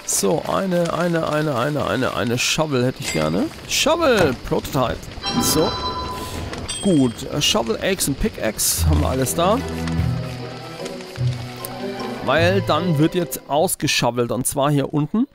So, eine Shovel hätte ich gerne. Shovel! Prototype. So. Gut. Shovel, Axe und Pickaxe haben wir alles da. Weil dann wird jetzt ausgeschaffelt. Und zwar hier unten.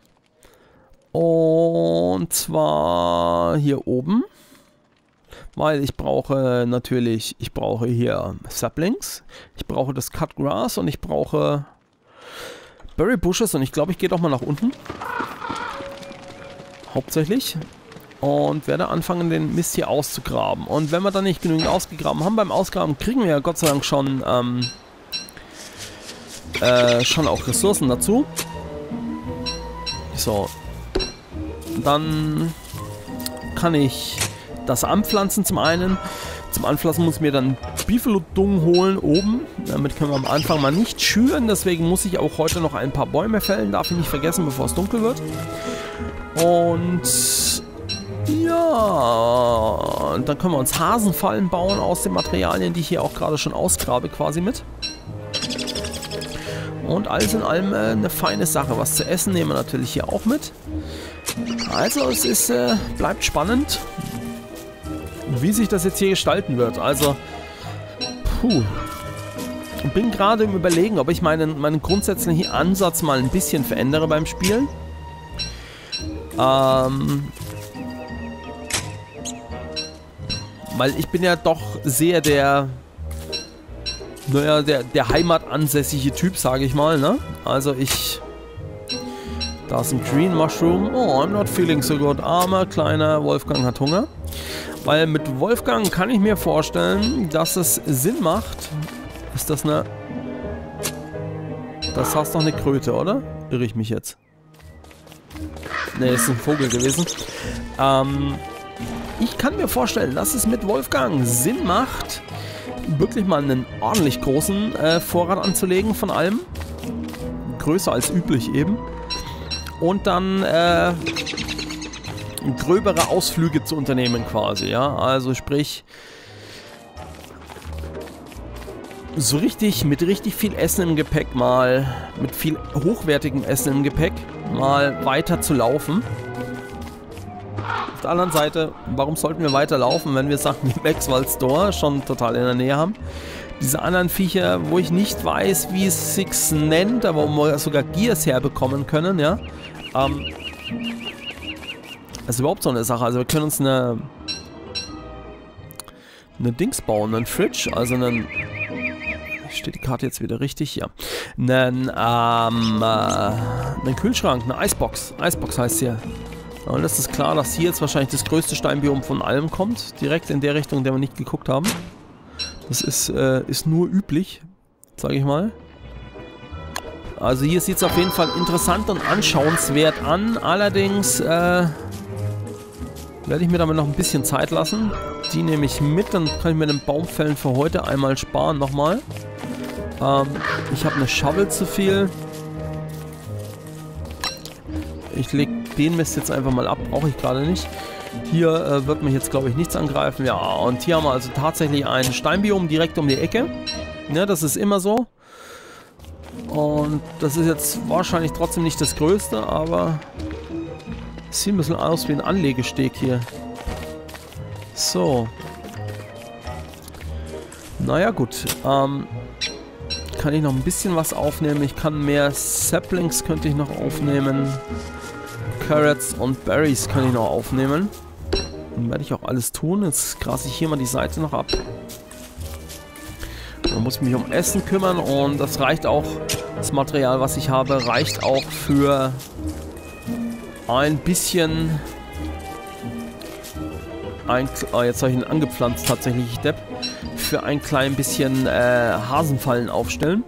Und zwar hier oben. Weil ich brauche natürlich, hier Saplings. Ich brauche das Cut Grass und ich brauche Berry Bushes. Und ich glaube, ich gehe doch mal nach unten. Hauptsächlich. Und werde anfangen, den Mist hier auszugraben. Und wenn wir dann nicht genügend ausgegraben haben, beim Ausgraben kriegen wir ja Gott sei Dank schon auch Ressourcen dazu. So. Dann kann ich das anpflanzen zum einen. Zum Anpflanzen muss ich mir dann Beefalo-Dung holen oben. Damit können wir am Anfang mal nicht schüren. Deswegen muss ich auch heute noch ein paar Bäume fällen. Darf ich nicht vergessen, bevor es dunkel wird. Und ja, dann können wir uns Hasenfallen bauen aus den Materialien, die ich hier auch gerade schon ausgrabe quasi mit. Und alles in allem eine feine Sache. Was zu essen nehmen wir natürlich hier auch mit. Also es ist, bleibt spannend, wie sich das jetzt hier gestalten wird. Also, ich bin gerade im Überlegen, ob ich meinen grundsätzlichen Ansatz mal ein bisschen verändere beim Spielen. Weil ich bin ja doch sehr der heimatansässige Typ, sage ich mal, ne? Also da ist ein Green Mushroom. Oh, I'm not feeling so good. Armer, kleiner Wolfgang hat Hunger. Weil mit Wolfgang kann ich mir vorstellen, dass es Sinn macht. Ist das eine... Das heißt doch eine Kröte, oder? Irre ich mich jetzt? Ne, ist ein Vogel gewesen. Ich kann mir vorstellen, dass es mit Wolfgang Sinn macht, wirklich mal einen ordentlich großen Vorrat anzulegen von allem. Größer als üblich eben. Und dann gröbere Ausflüge zu unternehmen quasi, ja. Also sprich, so richtig, mit richtig viel Essen im Gepäck mal, mit viel hochwertigem Essen im Gepäck mal weiter zu laufen. Auf der anderen Seite, warum sollten wir weiterlaufen, wenn wir Sachen wie Maxwell Store schon total in der Nähe haben? Diese anderen Viecher, wo ich nicht weiß, wie es sich nennt, aber wo wir sogar Gears herbekommen können, ja. Das ist überhaupt so eine Sache. Also wir können uns eine Dings bauen, einen Fridge, also einen... Steht die Karte jetzt wieder richtig? Ja. Einen Kühlschrank, eine Icebox. Icebox heißt hier. Und es ist klar, dass hier jetzt wahrscheinlich das größte Steinbiom von allem kommt. Direkt in der Richtung, in der wir nicht geguckt haben. Das ist nur üblich, sage ich mal. Also hier sieht es auf jeden Fall interessant und anschauenswert an. Allerdings werde ich mir damit noch ein bisschen Zeit lassen. Die nehme ich mit, dann kann ich mir den Baumfällen für heute einmal sparen nochmal. Ich habe eine Shovel zu viel. Ich lege den Mist jetzt einfach mal ab, brauche ich gerade nicht. Hier wird mich jetzt, glaube ich, nichts angreifen. Ja, und hier haben wir also tatsächlich ein Steinbiom direkt um die Ecke. Ja, das ist immer so. Und das ist jetzt wahrscheinlich trotzdem nicht das Größte, aber es sieht ein bisschen aus wie ein Anlegesteg hier. So. Naja, gut. Kann ich noch ein bisschen was aufnehmen. Ich kann mehr Saplings könnte ich noch aufnehmen. Carrots und Berries kann ich noch aufnehmen. Dann werde ich auch alles tun. Jetzt grase ich hier mal die Seite noch ab. Dann muss ich mich um Essen kümmern und das reicht auch, das Material, was ich habe, reicht auch für ein bisschen... jetzt habe ich ihn angepflanzt tatsächlich, ich Depp. Für ein klein bisschen Hasenfallen aufstellen.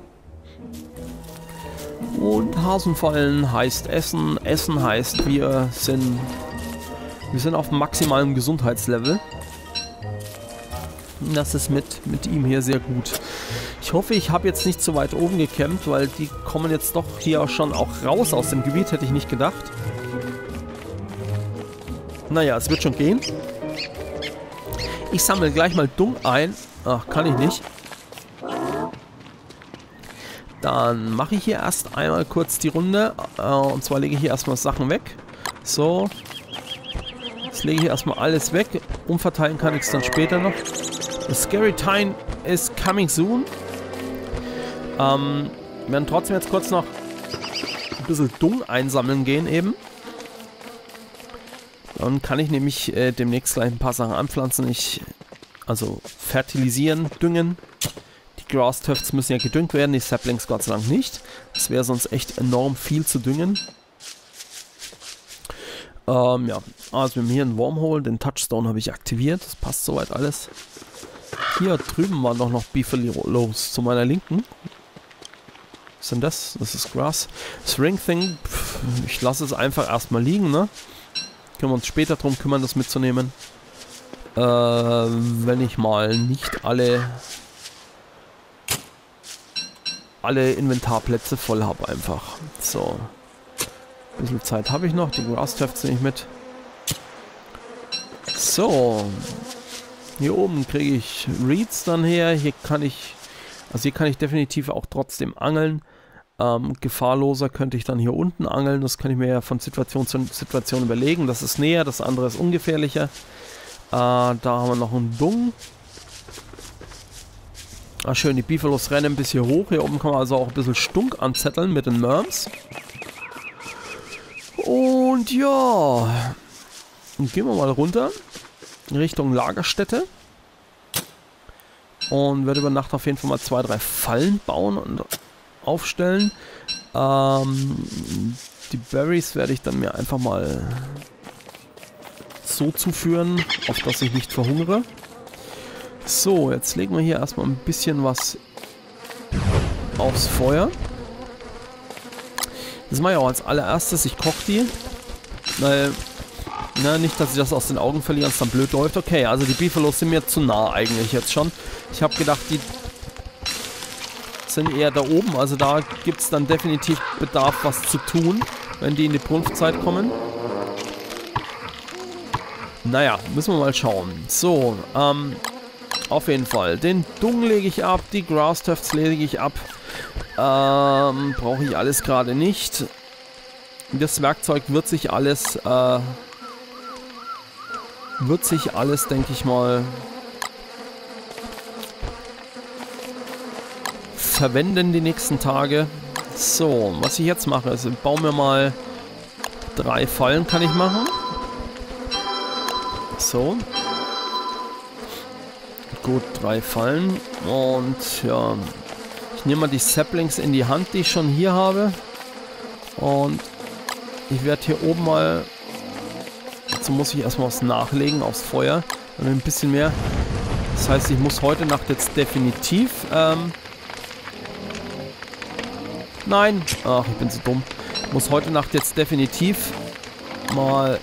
Und Hasenfallen heißt Essen. Essen heißt, wir sind auf maximalem Gesundheitslevel. Das ist mit ihm hier sehr gut. Ich hoffe, ich habe jetzt nicht so weit oben gecampt, weil die kommen jetzt doch hier schon auch raus aus dem Gebiet, hätte ich nicht gedacht. Naja, es wird schon gehen. Ich sammle gleich mal Dung ein. Ach, kann ich nicht. Dann mache ich hier erst einmal kurz die Runde. Und zwar lege ich hier erstmal Sachen weg. So. Jetzt lege ich hier erstmal alles weg. Umverteilen kann ich es dann später noch. The Scary Time is coming soon. Wir werden trotzdem jetzt kurz noch ein bisschen Dung einsammeln gehen eben. Dann kann ich nämlich demnächst gleich ein paar Sachen anpflanzen. Also fertilisieren, düngen. Die Grass-Tufts müssen ja gedüngt werden, die Saplings Gott sei Dank nicht. Das wäre sonst echt enorm viel zu düngen. Ja, also wir haben hier einen Wormhole, den Touchstone habe ich aktiviert. Das passt soweit alles. Hier drüben waren doch noch Beefaloes zu meiner Linken. Was ist denn das? Das ist Grass. Das Ring-Thing, ich lasse es einfach erstmal liegen, ne? Können wir uns später drum kümmern, das mitzunehmen. Wenn ich mal nicht alle Inventarplätze voll habe einfach. So. Ein bisschen Zeit habe ich noch. Die Grass-Tufts nehme ich mit. So. Hier oben kriege ich Reeds dann her. Hier kann ich definitiv auch trotzdem angeln. Gefahrloser könnte ich dann hier unten angeln. Das kann ich mir ja von Situation zu Situation überlegen. Das ist näher, das andere ist ungefährlicher. Da haben wir noch einen Dung. Ah, schön, die Beefalos rennen bis hier hoch. Hier oben kann man also auch ein bisschen Stunk anzetteln mit den Merms. Und ja. Und gehen wir mal runter. In Richtung Lagerstätte. Und werde über Nacht auf jeden Fall mal 2, 3 Fallen bauen und aufstellen. Die Berries werde ich dann mir einfach mal so zuführen, auf dass ich nicht verhungere. So, jetzt legen wir hier erstmal ein bisschen was aufs Feuer. Das mache ich auch als allererstes. Ich koche die. Weil, na, nicht, dass ich das aus den Augen verliere, es dann blöd läuft. Okay, also die Beefalos sind mir zu nah eigentlich jetzt schon. Ich habe gedacht, die sind eher da oben. Also da gibt es dann definitiv Bedarf, was zu tun, wenn die in die Brunftzeit kommen. Naja, müssen wir mal schauen. So, auf jeden Fall. Den Dung lege ich ab, die Grass-Tufts lege ich ab. Brauche ich alles gerade nicht. Das Werkzeug wird sich alles, denke ich mal, verwenden die nächsten Tage. So, was ich jetzt mache, ist, ich baue mir mal 3 Fallen, kann ich machen. So. Gut, 3 Fallen. Und ja, ich nehme mal die Saplings in die Hand, die ich schon hier habe. Und ich werde hier oben mal... Dazu muss ich erstmal was nachlegen aufs Feuer. Dann ein bisschen mehr. Das heißt, ich muss heute Nacht jetzt definitiv... Nein! Ach, ich bin so dumm. Ich muss heute Nacht jetzt definitiv mal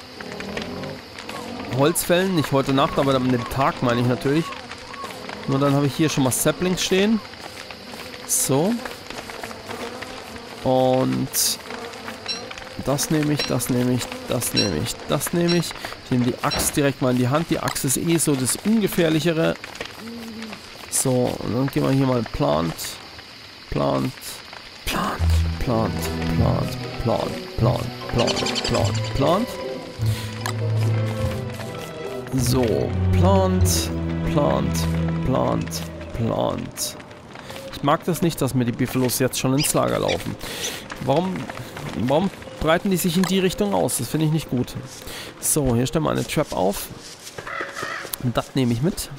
Holz fällen. Nicht heute Nacht, aber an dem Tag meine ich natürlich. Nur dann habe ich hier schon mal Saplings stehen. So. Und das nehme ich, das nehme ich, das nehme ich, das nehme ich. Ich nehme die Axt direkt mal in die Hand. Die Axt ist eh so das Ungefährlichere. So, und dann gehen wir hier mal Plant. Plant. Plant. Plant. Plant. Plant. Plant. Plant. Plant. Plant. So, Plant. Plant. Plant. Plant. Ich mag das nicht, dass mir die Beefalos jetzt schon ins Lager laufen. Warum breiten die sich in die Richtung aus? Das finde ich nicht gut. So, hier stellen wir eine Trap auf. Und das nehme ich mit.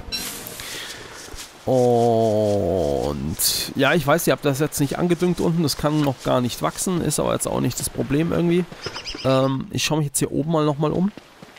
Und ja, ich weiß, ihr habt das jetzt nicht angedüngt unten. Das kann noch gar nicht wachsen. Ist aber jetzt auch nicht das Problem irgendwie. Ich schaue mich jetzt hier oben mal nochmal um.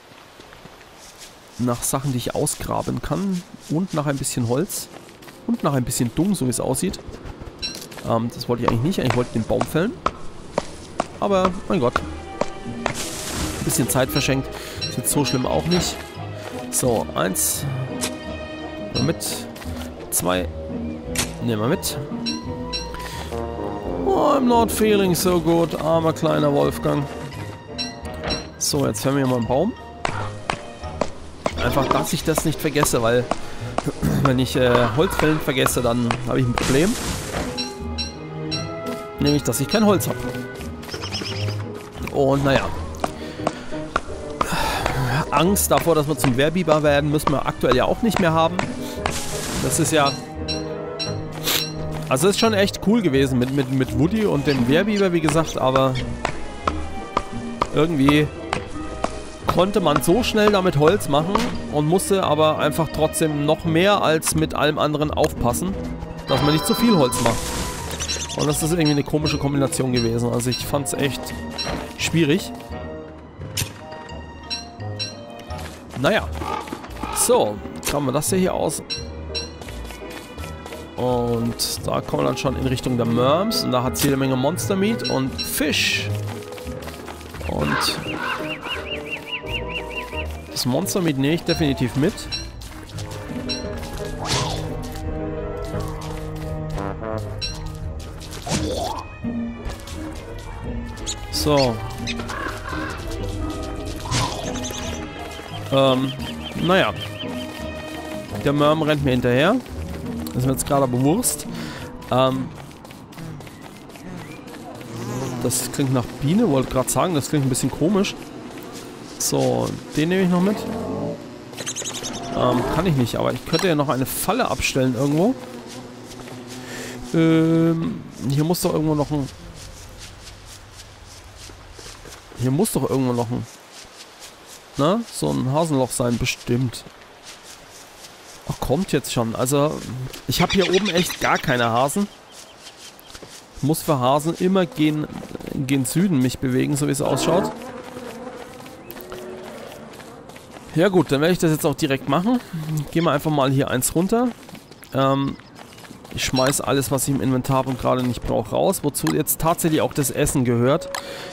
Nach Sachen, die ich ausgraben kann. Und nach ein bisschen Holz. Und nach ein bisschen Dung, so wie es aussieht. Das wollte ich eigentlich nicht. Eigentlich wollte ich den Baum fällen. Aber, mein Gott. Ein bisschen Zeit verschenkt. Ist jetzt so schlimm auch nicht. So, 1. Mit. 2. Nehmen wir mit. Oh, I'm not feeling so good. Armer kleiner Wolfgang. So, jetzt fällen wir mal einen Baum. Einfach, dass ich das nicht vergesse, weil wenn ich Holzfällen vergesse, dann habe ich ein Problem. Nämlich, dass ich kein Holz habe. Und naja. Angst davor, dass wir zum Wehrbiber werden, müssen wir aktuell ja auch nicht mehr haben. Das ist ja... Also es ist schon echt cool gewesen mit Woody und dem Wehrbiber, wie gesagt, aber irgendwie konnte man so schnell damit Holz machen und musste aber einfach trotzdem noch mehr als mit allem anderen aufpassen, dass man nicht zu viel Holz macht. Und das ist irgendwie eine komische Kombination gewesen. Also ich fand es echt schwierig. Naja. So, kramen wir das hier aus. Und da kommen wir dann schon in Richtung der Merms. Und da hat es jede Menge Monster Meat und Fisch. Und das Monster Meat nehme ich definitiv mit. So. Naja. Der Merm rennt mir hinterher. Das ist mir jetzt gerade aber Wurst. Das klingt nach Biene, wollte gerade sagen. Das klingt ein bisschen komisch. So, den nehme ich noch mit. Kann ich nicht, aber ich könnte ja noch eine Falle abstellen irgendwo. Hier muss doch irgendwo noch ein... Hier muss doch irgendwo noch ein... Na, so ein Hasenloch sein, bestimmt. Ach, kommt jetzt schon. Also, ich habe hier oben echt gar keine Hasen. Ich muss für Hasen immer gen Süden mich bewegen, so wie es ausschaut. Ja gut, dann werde ich das jetzt auch direkt machen. Gehen wir einfach mal hier eins runter. Ich schmeiße alles, was ich im Inventar habe und gerade nicht brauche, raus. Wozu jetzt tatsächlich auch das Essen gehört.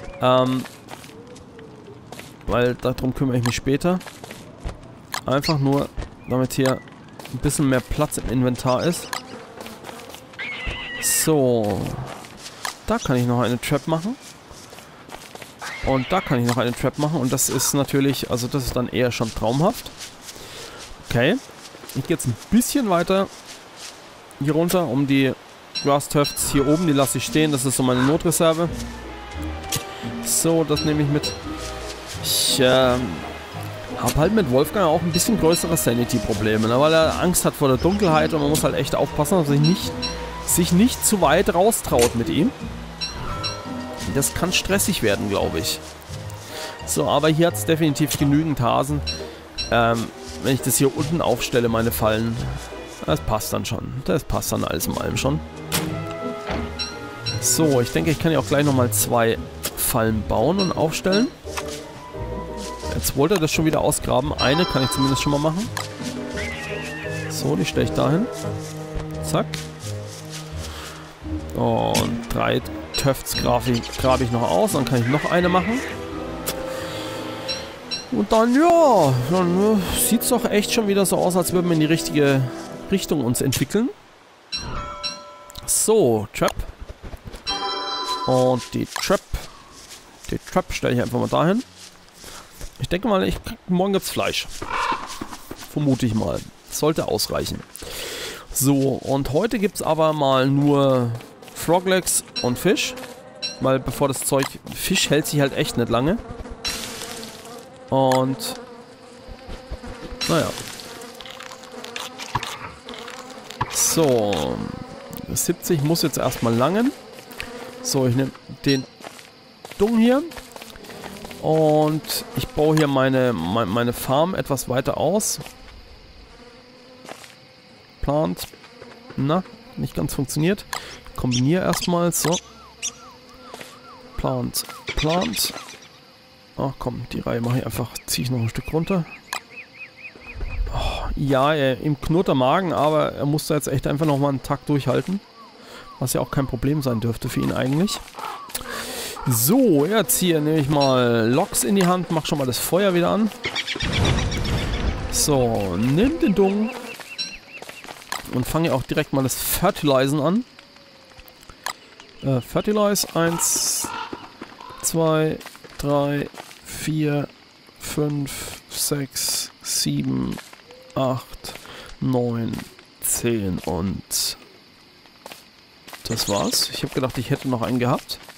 Weil darum kümmere ich mich später. Einfach nur, damit hier ein bisschen mehr Platz im Inventar ist. So. Da kann ich noch eine Trap machen. Und da kann ich noch eine Trap machen. Und das ist natürlich, also das ist dann eher schon traumhaft. Okay. Ich gehe jetzt ein bisschen weiter hier runter, um die Grass Tufts hier oben, die lasse ich stehen. Das ist so meine Notreserve. So, das nehme ich mit. Ich habe halt mit Wolfgang auch ein bisschen größere Sanity-Probleme, ne? Weil er Angst hat vor der Dunkelheit und man muss halt echt aufpassen, dass er sich nicht zu weit raustraut mit ihm. Das kann stressig werden, glaube ich. So, aber hier hat es definitiv genügend Hasen. Wenn ich das hier unten aufstelle, meine Fallen, das passt dann schon. Das passt dann alles in allem schon. So, ich denke, ich kann ja auch gleich nochmal 2 Fallen bauen und aufstellen. Jetzt wollte er das schon wieder ausgraben. Eine kann ich zumindest schon mal machen. So, die stelle ich dahin. Zack. Und 3 Tufts grabe ich noch aus. Dann kann ich noch eine machen. Und dann, ja, dann sieht es doch echt schon wieder so aus, als würden wir in die richtige Richtung uns entwickeln. So, Trap. Und die Trap stelle ich einfach mal dahin. Ich denke mal, morgen gibt es Fleisch. Vermute ich mal. Sollte ausreichen. So, und heute gibt es aber mal nur Froglegs und Fisch. Weil bevor das Zeug... Fisch hält sich halt echt nicht lange. Und... Naja. So. 70 muss jetzt erstmal langen. So, ich nehme den Dung hier. Und ich baue hier meine Farm etwas weiter aus. Plant. Na, nicht ganz funktioniert. Kombiniere erstmal. So. Plant. Ach komm, die Reihe mache ich einfach. Ziehe ich noch ein Stück runter. Oh, ja, ihm knurrt der Magen, aber er muss da jetzt echt einfach nochmal einen Tag durchhalten. Was ja auch kein Problem sein dürfte für ihn eigentlich. So, jetzt hier nehme ich mal Loks in die Hand, mach schon mal das Feuer wieder an. So, nimm den Dung. Und fange auch direkt mal das Fertilisen an. Fertilize 1, 2, 3, 4, 5, 6, 7, 8, 9, 10 und Das war's. Ich habe gedacht, ich hätte noch einen gehabt.